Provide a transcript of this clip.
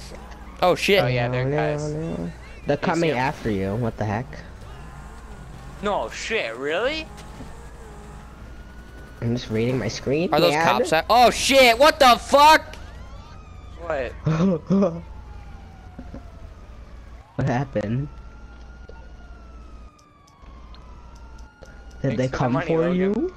Oh shit. Oh yeah, they're guys. They're coming him. after you. What the heck? No shit, really? I'm just reading my screen. Are those cops at? Oh shit! What the fuck? What? What happened? Did Thanks they for the come money, for Logan. you?